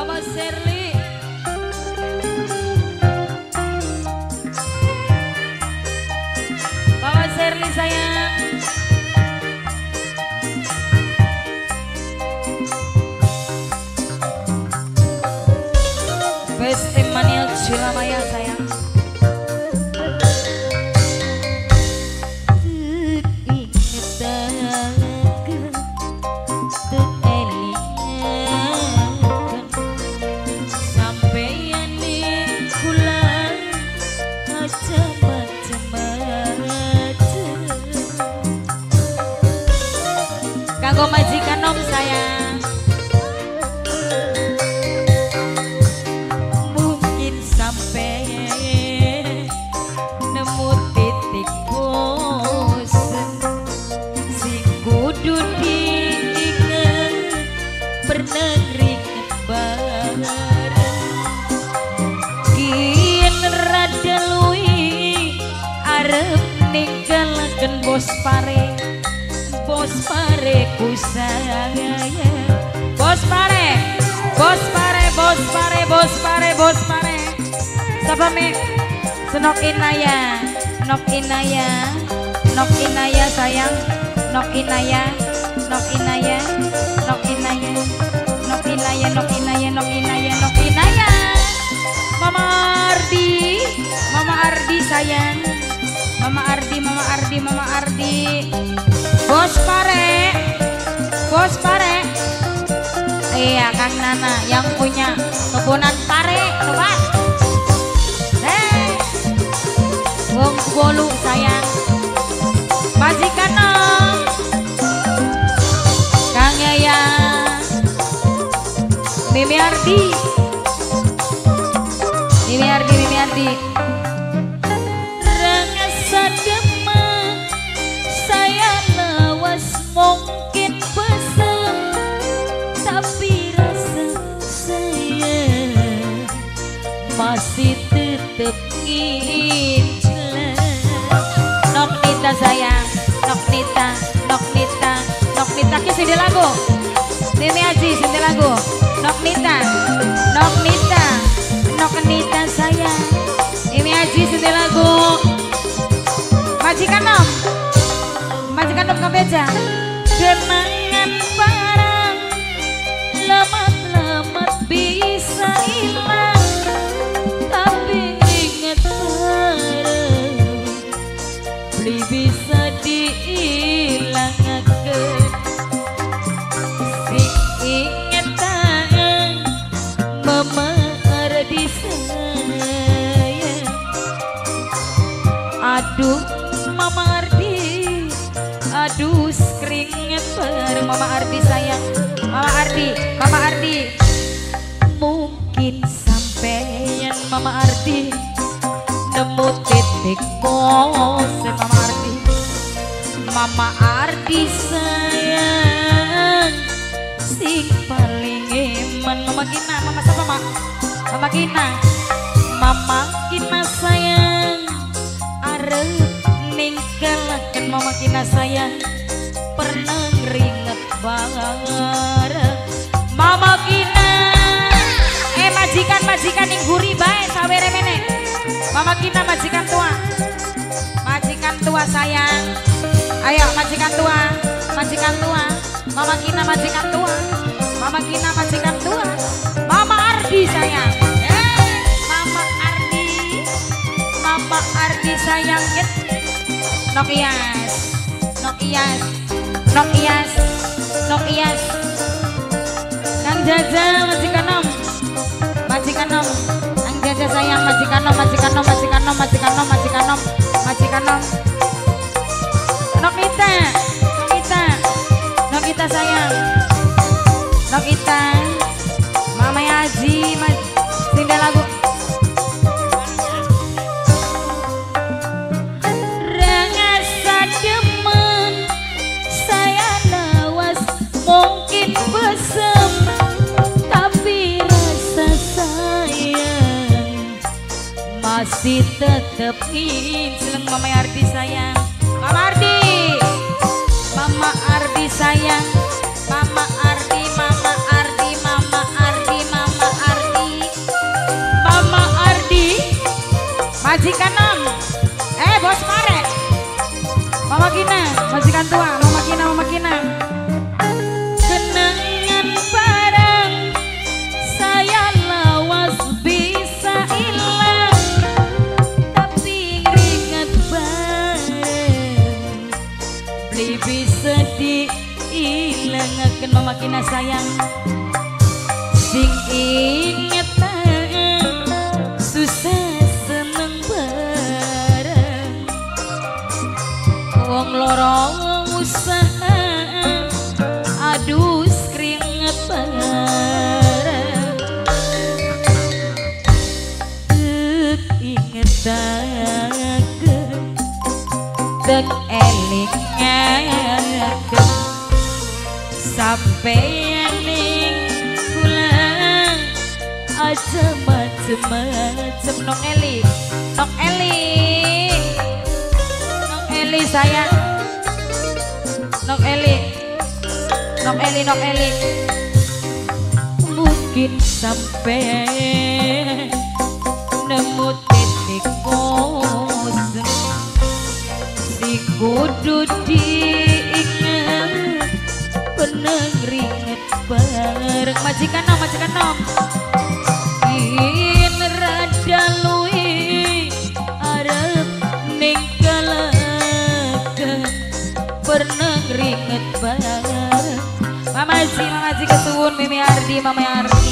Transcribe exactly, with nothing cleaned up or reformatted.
Mama Sherly. Mama Sherly sayang. Besti Mania Cilamaya sayang. Kanggo majikan nom sayang. Mungkin sampai nemu titik bosen sing kudu diinget pernah ringet bareng kien rada luwi arep ninggalaken bos pare. Bos pare ku sayang, bos pare, bos pare, bos pare, bos pare, bos pare. Sapa me? Senok Inaya, nok Inaya, nok Inaya sayang, nok Inaya, nok Inaya, nok Inaya, nok Inaya, nok Inaya, nok Inaya, nok Inaya. Mama Ardi, Mama Ardi sayang, Mama Ardi, Mama Ardi, Mama Ardi. Bos pare, bos pare. Iya Kang Nana yang punya kebunan pare, coba. Hei, wong bolu sayang. Majikan nom, Kang Yaya, Mimi Ardi, Mimi Ardi, Mimi Ardi. Rangasa demam saya mungkin pesem tapi rasa saya masih tetap ngincelan. Nok Nita sayang, Nok Nita, Nok Nita, Nok Nita ki sini lagu. Mimi Aji sini lagu. Nok Nita, Nok Nita, Nok Nita sayang. Mimi Aji sini lagu. Majikan nom, majikan nom kabeja. Kenangan barang lemat-lemat bisa hilang, tapi inget barang beli bisa dihilangkan. Si ingetan memar di saya. Aduh Mama Ardi, aduh keringet bareng Mama Ardi sayang. Mama Ardi, Mama Ardi. Mungkin sampeyan Mama Ardi nemu titik bosen Mama Ardi. Mama Ardi sayang sing paling eman. Mama Kina, Mama siapa Mak? Mama Kina, Mama Kina sayang arep ninggalaken Mama Kina sayang pernah ringet bareng Mama Kina. Eh majikan majikan ning guri bae sawere meneh. Mama Kina majikan tua, majikan tua sayang. Ayo majikan tua, majikan tua. Mama Kina majikan tua, Mama Kina majikan tua. Mama Ardi sayang. Eh Mama Ardi, Mama Ardi sayang. Nokias, Nokias, Nokias, Nokias. Kang Jaja majikan nom, majikan nom. Kang Jaja sayang majikan nom, majikan nom, majikan nom, majikan nom, majikan nom, majikan nom. Nokita, Nokita, Nokita sayang, Nokita. Mama Yaji, mas, sini lagu. Mungkin pesem tapi rasa sayang masih tetap nginceleng Mama Ardi sayang. Mama Ardi, Mama Ardi sayang. Mama Ardi, Mama Ardi, Mama Ardi, Mama majikan nom. Eh bos pare. Mama Kina, majikan tua, Mama Kina, Mama Kina. Kenangan barang saya lawas bisa hilang, tapi ringat barang beli bisa diilangaken. Mama Kina sayang, sing inget susah seneng bareng, wong lorong usaha aduh keringet bareng. Tek ingetaken tek elingaken sampeyan ning kula aja macem-macem. Nong Eli, Nong Eli, Nong Eli sayang, Nong Eli, Nong Eli, Nong Eli. Mungkin sampai nemu titik kosong si kudu diingat, pernah ringet bareng. Majikan nom, majikan nom. In rada luwi arep ning kalaken, pernah ringet bareng. Mama Ji, Mama Ji kesuwun, Mimi Ardi, Mama Ardi.